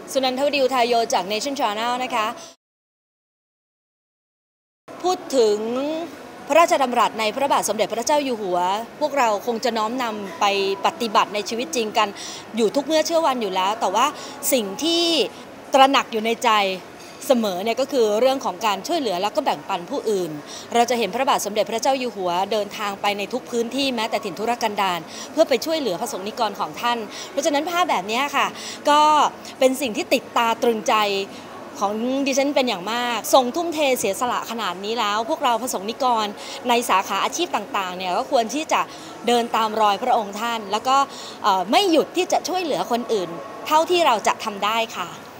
สุนันทวดีอุทัยโยจาก Nation Channel นะคะพูดถึงพระราชดำรัสในพระบาทสมเด็จพระเจ้าอยู่หัวพวกเราคงจะน้อมนำไปปฏิบัติในชีวิตจริงกันอยู่ทุกเมื่อเชื่อวันอยู่แล้วแต่ว่าสิ่งที่ตระหนักอยู่ในใจเสมอเนี่ยก็คือเรื่องของการช่วยเหลือแล้วก็แบ่งปันผู้อื่นเราจะเห็นพระบาทสมเด็จพระเจ้าอยู่หัวเดินทางไปในทุกพื้นที่แม้แต่ถิ่นทุรกันดารเพื่อไปช่วยเหลือพระสงฆ์นิกรของท่านเพราะฉะนั้นภาพแบบนี้ค่ะก็เป็นสิ่งที่ติดตาตรึงใจของดิฉันเป็นอย่างมากทรงทุ่มเทเสียสละขนาดนี้แล้วพวกเราพระสงฆ์นิกรในสาขาอาชีพต่างๆเนี่ยก็ควรที่จะเดินตามรอยพระองค์ท่านแล้วก็ไม่หยุดที่จะช่วยเหลือคนอื่นเท่าที่เราจะทำได้ค่ะ